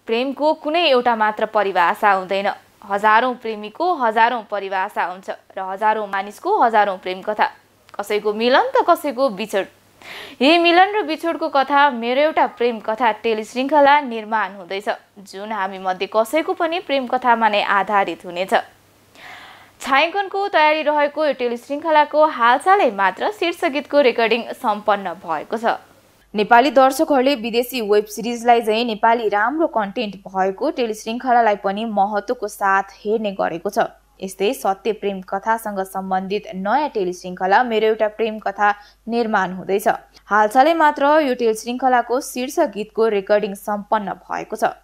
प्रेमको कुनै एउटा मात्र परिभाषा हुँदैन। हजारौं प्रेमीको हजारौं परिभाषा हुन्छ र हजारौं मानिसको हजारौं प्रेम कथा। कसैको मिलन त कसैको बिछोड। यही मिलन र बिछोडको कथा मेरो एउटा प्रेम कथा टेलिश्रृङ्खला निर्माण हुँदैछ, जुन हामी मध्ये कसैको पनि प्रेम कथामा नै आधारित हुनेछ। छायाङ्कनको तयारी रहेको यो टेलिश्रृङ्खलाको हालसालै मात्र शीर्ष गीतको रेकर्डिङ सम्पन्न भएको छ। नेपाली दर्शकहरूले विदेशी वेब सिरिजलाई चाहिँ नेपाली राम्रो कन्टेन्ट भएको टेलिश्रृङ्खलालाई पनि महत्त्वको साथ हेर्ने गरेको छ। यस्तै सत्य प्रेम कथासँग सम्बन्धित नयाँ टेलिश्रृङ्खला मेरो एउटा प्रेम कथा निर्माण हुँदैछ। हालसालै मात्र यो टेलिश्रृङ्खलाको शीर्ष गीतको रेकर्डिङ सम्पन्न भएको छ।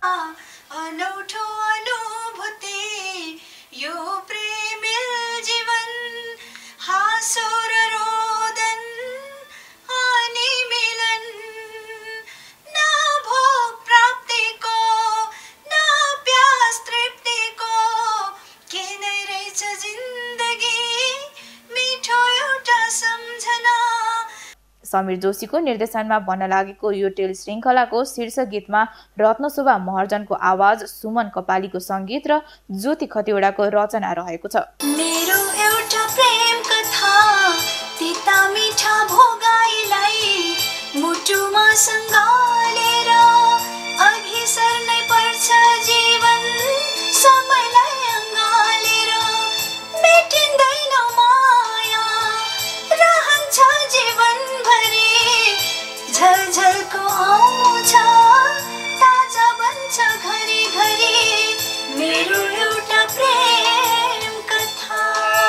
समीर जोशीको निर्देशनमा बन्न लागेको यो टेलिश्रृङ्खलाको शीर्ष गीतमा रत्नशोभा महर्जनको आवाज, सुमन कपालीको सङ्गीत र ज्योति खतिवडाको रचना रहेको छ। मेरो एउटा प्रेम कथा तिता मिठा भोगाईलाई मुटुमा सँगालेर अघि सर्नै पर्छ जीवन समयलाई अँगालेर मेटिँदैन माया रहन्छ जीवनभरि झलझलको आउँछ ताजा बन्छ घरिघरि मेरो एउटा प्रेम कथा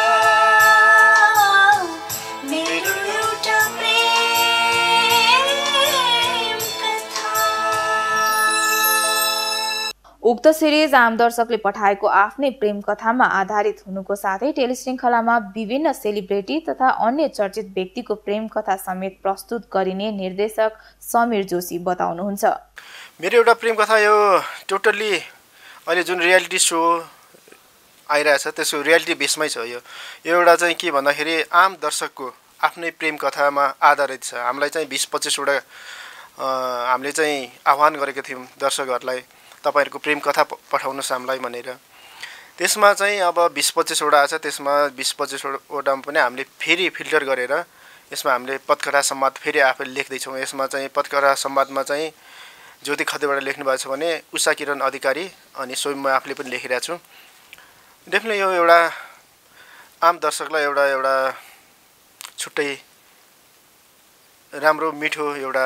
मेरो एउटा प्रेम कथा। उक्त सिरिज आम दर्शकले पठाएको आफ्नै प्रेम कथामा आधारित हुनुको साथै टेलिश्रृङ्खलामा विभिन्न सेलिब्रेटी तथा अन्य चर्चित व्यक्तिको प्रेम कथा समेत प्रस्तुत गरिने निर्देशक समीर जोशी बताउनुहुन्छ। मेरो एउटा प्रेम कथा यो टोटल्ली अहिले जुन रियालिटी सो आइरहेछ त्यसको रियालिटी बेसमै छ। यो एउटा चाहिँ के भन्दाखेरि आम दर्शकको आफ्नै प्रेम कथामा आधारित छ। हामीलाई चाहिँ 20-25 वटा हामीले चाहिँ आह्वान गरेको थियौँ दर्शकहरूलाई, तपाईँहरूको प्रेम कथा पठाउनुहोस् हामीलाई भनेर। त्यसमा चाहिँ अब 20-25 वटा छ। त्यसमा 20-25 वटामा पनि हामीले फेरि फिल्टर गरेर यसमा हामीले पत्रिका संवाद फेरि आफै लेख्दैछौँ। यसमा चाहिँ पत्रिका संवादमा चाहिँ ज्योति खतिवडा लेख्नु भएको छ भने उषा किरण अधिकारी अनि स्वयं म आफूले पनि लेखिरहेको छु। डेफिनेटली यो एउटा आम दर्शकलाई एउटा छुट्टै राम्रो मिठो एउटा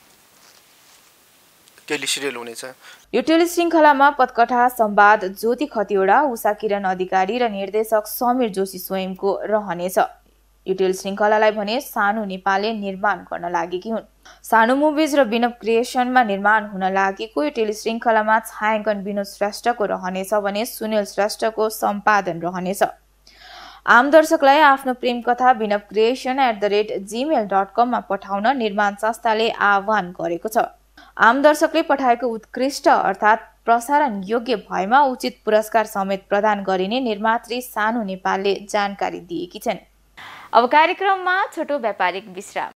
टेलिसिरियल हुनेछ। यो टेलिश्रृङ्खलामा पटकथा संवाद ज्योति खतिवडा, उषा किरण अधिकारी र निर्देशक समीर जोशी स्वयंको रहनेछ। यो टेलिश्रृङ्खलालाई भने सानो नेपालले निर्माण गर्न लागेकी हुन्। सानो मुभिज र विनव क्रिएसनमा निर्माण हुन लागेको यो टेलिश्रृङ्खलामा छायाङ्कन विनोद श्रेष्ठको रहनेछ भने सुनिल श्रेष्ठको सम्पादन रहनेछ। आम दर्शकलाई आफ्नो प्रेम कथा vinavcreation@gmail.com मा पठाउन निर्माण संस्थाले आह्वान गरेको छ। आम दर्शकले पठाएको उत्कृष्ट अर्थात् प्रसारण योग्य भएमा उचित पुरस्कार समेत प्रदान गरिने निर्मात्री सानो नेपालले जानकारी दिएकी छन्। अब कार्यक्रममा छोटो व्यापारिक विश्राम।